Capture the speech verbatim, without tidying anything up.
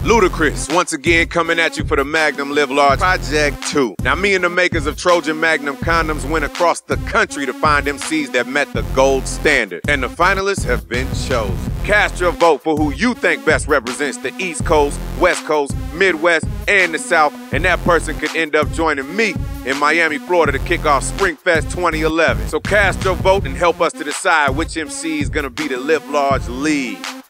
Ludacris, once again coming at you for the Magnum Live Large Project two. Now me and the makers of Trojan Magnum condoms went across the country to find M Cs that met the gold standard. And the finalists have been chosen. Cast your vote for who you think best represents the East Coast, West Coast, Midwest, and the South. And that person could end up joining me in Miami, Florida to kick off Springfest twenty eleven. So cast your vote and help us to decide which M C is gonna be the Live Large lead.